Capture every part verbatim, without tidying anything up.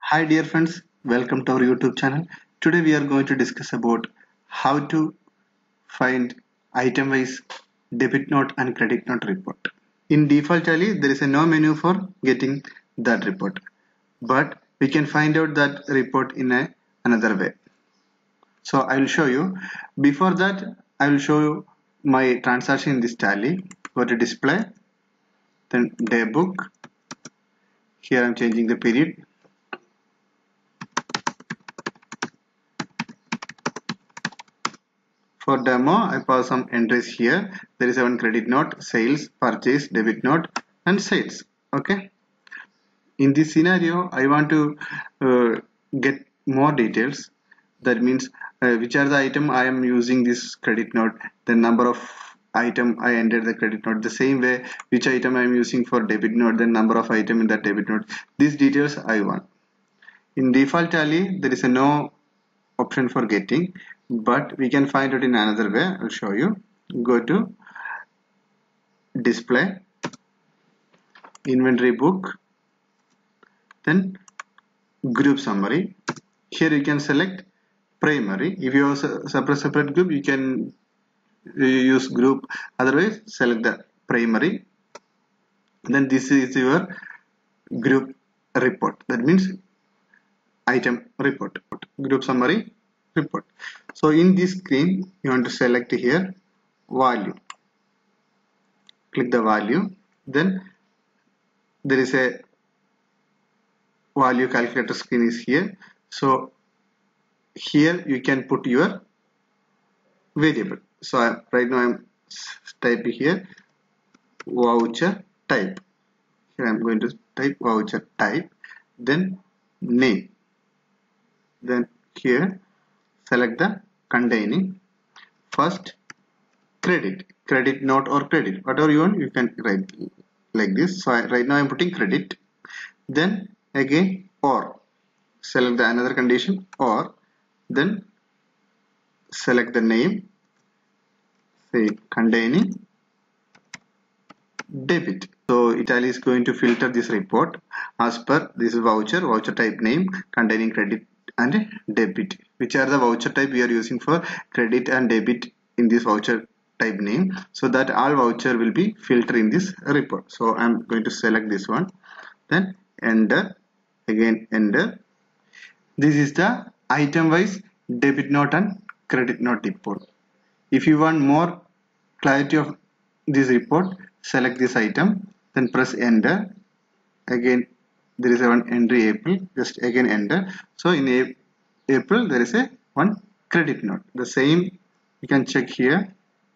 Hi dear friends, welcome to our YouTube channel. Today we are going to discuss about how to find item-wise debit note and credit note report. In default tally, there is a no menu for getting that report, but we can find out that report in a, another way. So I will show you. Before that, I will show you my transaction in this tally. Go to display, then day book. Here I am changing the period. For demo, I pass some entries here. There is one credit note, sales, purchase, debit note, and sales. Okay. In this scenario, I want to uh, get more details. That means uh, which are the item I am using this credit note, the number of item I entered the credit note, the same way which item I am using for debit note, the number of item in that debit note. These details I want. In default tally, there is a no option for getting, but we can find it in another way. I'll show you. Go to display, inventory book, then group summary. Here you can select primary. If you have a separate separate group, you can use group, otherwise select the primary. Then this is your group report, that means item report, group summary report. So in this screen you want to select here value, click the value, then there is a value calculator screen is here. So here you can put your variable. So I, right now I'm typing here voucher type. Here I'm going to type voucher type, then name, then here select the containing first credit, credit note or credit, whatever you want you can write like this. So I, right now I'm putting credit, then again or select the another condition or, then select the name, say containing debit. So Italy is going to filter this report as per this voucher, voucher type name, containing credit and debit. Which are the voucher type we are using for credit and debit in this voucher type name, so that all voucher will be filtered in this report. So I'm going to select this one, then enter, again enter. This is the item wise debit note and credit note report. If you want more clarity of this report, select this item, then press enter. Again there is a one entry April, just again enter. So in April there is a one credit note. The same you can check here,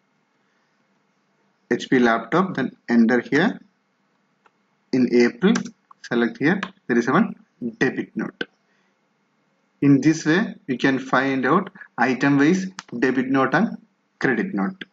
H P laptop, then enter here. In April, select here, there is a one debit note. In this way, you can find out item wise debit note and credit note.